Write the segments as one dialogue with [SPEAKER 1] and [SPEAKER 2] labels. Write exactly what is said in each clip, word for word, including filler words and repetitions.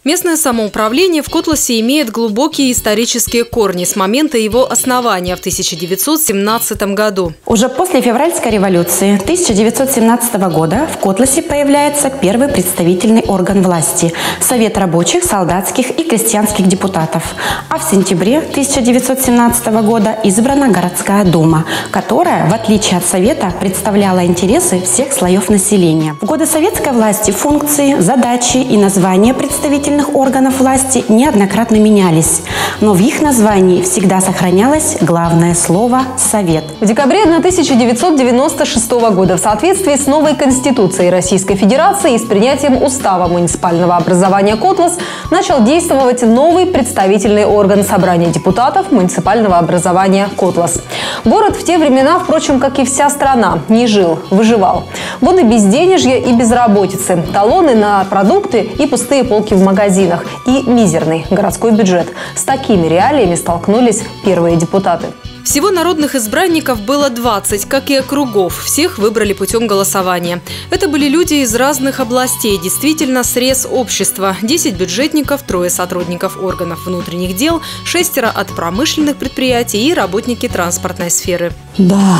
[SPEAKER 1] Местное самоуправление в Котласе имеет глубокие исторические корни с момента его основания в тысяча девятьсот семнадцатом году.
[SPEAKER 2] Уже после февральской революции тысяча девятьсот семнадцатого года в Котласе появляется первый представительный орган власти – Совет рабочих, солдатских и крестьянских депутатов. А в сентябре тысяча девятьсот семнадцатого года избрана городская дума, которая, в отличие от Совета, представляла интересы всех слоев населения. В годы советской власти функции, задачи и названия представителей органов власти неоднократно менялись, но в их названии всегда сохранялось главное слово «Совет».
[SPEAKER 3] В декабре тысяча девятьсот девяносто шестого года в соответствии с новой Конституцией Российской Федерации и с принятием Устава муниципального образования Котлас начал действовать новый представительный орган собрания депутатов муниципального образования Котлас. Город в те времена, впрочем, как и вся страна, не жил, выживал. Годы безденежья и безработицы, талоны на продукты и пустые полки в магазинах. магазинах и мизерный городской бюджет. С такими реалиями столкнулись первые депутаты.
[SPEAKER 1] Всего народных избранников было двадцать, как и округов. Всех выбрали путем голосования. Это были люди из разных областей, действительно срез общества. десять бюджетников, трое сотрудников органов внутренних дел, шестеро от промышленных предприятий и работники транспортной сферы.
[SPEAKER 4] Да,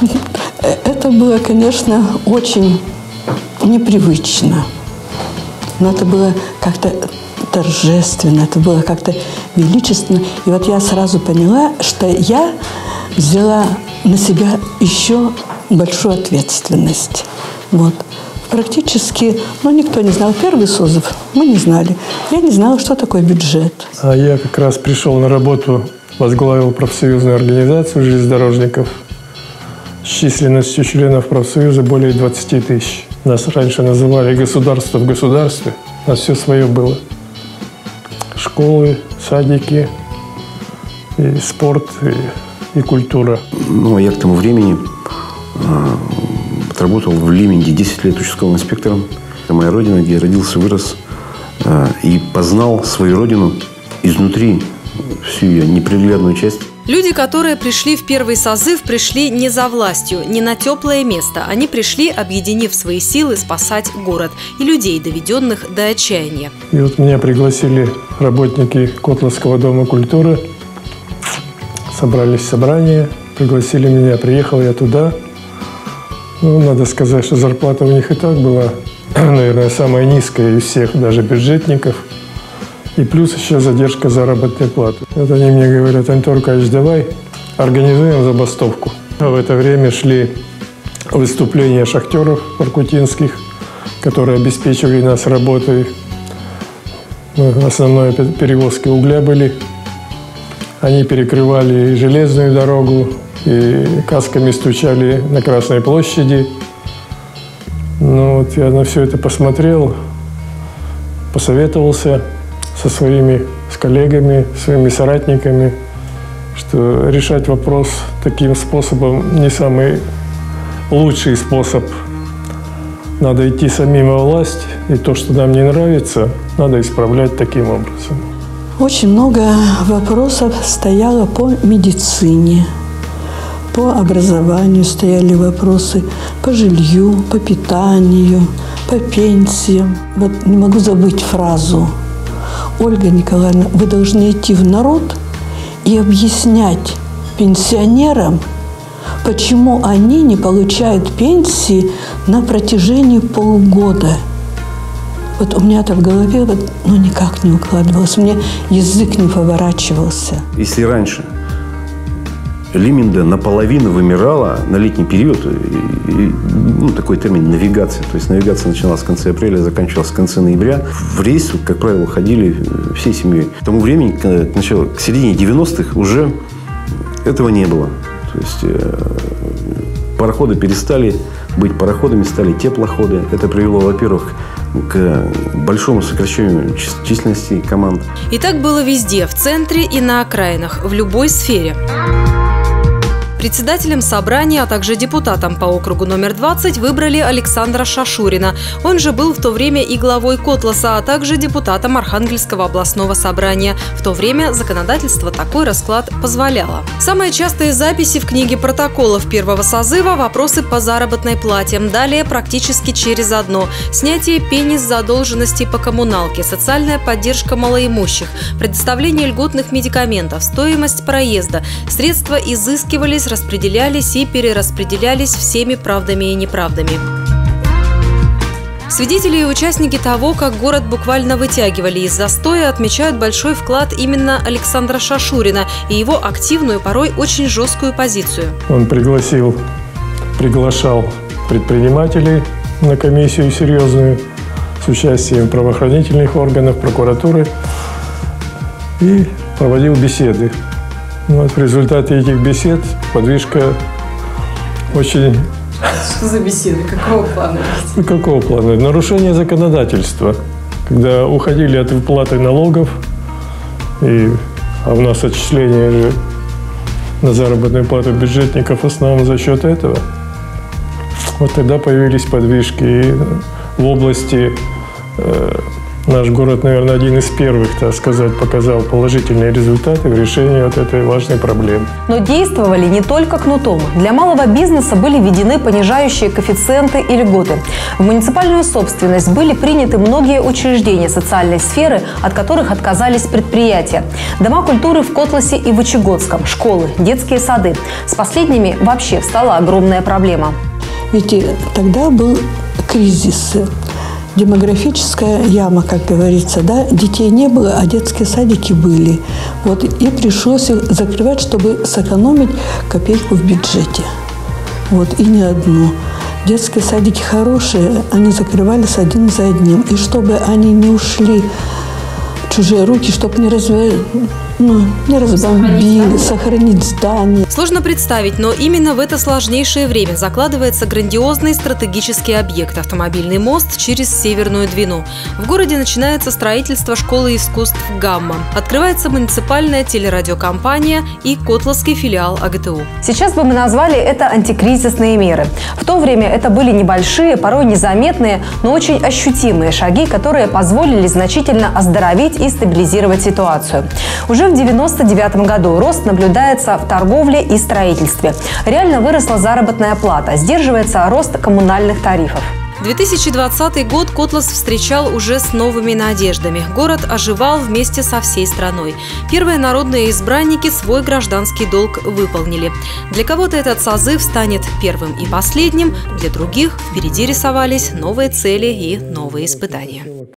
[SPEAKER 4] это было, конечно, очень непривычно. Но это было как-то торжественно, это было как-то величественно. И вот я сразу поняла, что я взяла на себя еще большую ответственность. Вот. Практически, ну, никто не знал. Первый созыв мы не знали. Я не знала, что такое бюджет.
[SPEAKER 5] А я как раз пришел на работу, возглавил профсоюзную организацию железнодорожников с численностью членов профсоюза более двадцати тысяч. Нас раньше называли государство в государстве. У нас все свое было. Школы, садики, и спорт, и, и культура.
[SPEAKER 6] Ну, я к тому времени э, отработал в Лименде десять лет участковым инспектором. Это моя родина, где я родился, вырос. Э, и познал свою родину изнутри, всю ее неприглядную часть.
[SPEAKER 1] Люди, которые пришли в первый созыв, пришли не за властью, не на теплое место. Они пришли, объединив свои силы, спасать город и людей, доведенных до отчаяния.
[SPEAKER 5] И вот меня пригласили работники Котласского дома культуры. Собрались в собрание, пригласили меня, приехал я туда. Ну, надо сказать, что зарплата у них и так была, наверное, самая низкая из всех, даже бюджетников. И плюс еще задержка заработной платы. Вот они мне говорят: Антон Аркадьевич, давай организуем забастовку. А в это время шли выступления шахтеров воркутинских, которые обеспечивали нас работой. Основной перевозки угля были. Они перекрывали и железную дорогу, и касками стучали на Красной площади. Ну вот я на все это посмотрел, посоветовался со своими с коллегами, своими соратниками, что решать вопрос таким способом не самый лучший способ. Надо идти самим во власть, и то, что нам не нравится, надо исправлять таким образом.
[SPEAKER 4] Очень много вопросов стояло по медицине, по образованию стояли вопросы, по жилью, по питанию, по пенсиям. Вот не могу забыть фразу: Ольга Николаевна, вы должны идти в народ и объяснять пенсионерам, почему они не получают пенсии на протяжении полугода. Вот у меня это в голове вот, ну, никак не укладывалось, мне язык не поворачивался.
[SPEAKER 6] Если раньше Лименда наполовину вымирала на летний период, и, и, ну, такой термин навигация, то есть навигация начиналась в конце апреля, заканчивалась в конце ноября. В рейс, как правило, ходили всей семьей. К тому времени, к, началу, к середине девяностых, уже этого не было. То есть э, пароходы перестали быть пароходами, стали теплоходы. Это привело, во-первых, к большому сокращению численности команд.
[SPEAKER 1] И так было везде, в центре и на окраинах, в любой сфере. Председателем собрания, а также депутатом по округу номер двадцать выбрали Александра Шашурина. Он же был в то время и главой Котласа, а также депутатом Архангельского областного собрания. В то время законодательство такой расклад позволяло. Самые частые записи в книге протоколов первого созыва – вопросы по заработной плате. Далее практически через одно – снятие пени с задолженностей по коммуналке, социальная поддержка малоимущих, предоставление льготных медикаментов, стоимость проезда. Средства изыскивались, распределялись и перераспределялись всеми правдами и неправдами. Свидетели и участники того, как город буквально вытягивали из застоя, отмечают большой вклад именно Александра Шашурина и его активную, порой очень жесткую позицию.
[SPEAKER 5] Он пригласил, приглашал предпринимателей на комиссию серьезную с участием правоохранительных органов, прокуратуры и проводил беседы. Вот в результате этих бесед подвижка очень...
[SPEAKER 7] Что за беседы? Какого плана?
[SPEAKER 5] Ну, какого плана? Нарушение законодательства. Когда уходили от выплаты налогов, и, а у нас отчисления же на заработную плату бюджетников в основном за счет этого. Вот тогда появились подвижки. И в области э, наш город, наверное, один из первых, так сказать, показал положительные результаты в решении вот этой важной проблемы.
[SPEAKER 3] Но действовали не только кнутом. Для малого бизнеса были введены понижающие коэффициенты и льготы. В муниципальную собственность были приняты многие учреждения социальной сферы, от которых отказались предприятия. Дома культуры в Котласе и Вычегодском, школы, детские сады. С последними вообще встала огромная проблема.
[SPEAKER 4] Ведь тогда был кризис. Демографическая яма, как говорится, да, детей не было, а детские садики были. Вот и пришлось их закрывать, чтобы сэкономить копейку в бюджете. Вот, и не одну. Детские садики хорошие, они закрывались один за одним. И чтобы они не ушли в чужие руки, чтобы не разве... Ну, не разбомбили, сохранить здание.
[SPEAKER 1] Сложно представить, но именно в это сложнейшее время закладывается грандиозный стратегический объект – автомобильный мост через Северную Двину. В городе начинается строительство школы искусств «Гамма». Открывается муниципальная телерадиокомпания и котласский филиал А Гэ Тэ У.
[SPEAKER 3] Сейчас бы мы назвали это антикризисные меры. В то время это были небольшие, порой незаметные, но очень ощутимые шаги, которые позволили значительно оздоровить и стабилизировать ситуацию. Уже в девяносто девятом году рост наблюдается в торговле и строительстве. Реально выросла заработная плата, сдерживается рост коммунальных тарифов.
[SPEAKER 1] две тысячи двадцатый год Котлас встречал уже с новыми надеждами. Город оживал вместе со всей страной. Первые народные избранники свой гражданский долг выполнили. Для кого-то этот созыв станет первым и последним, для других впереди рисовались новые цели и новые испытания.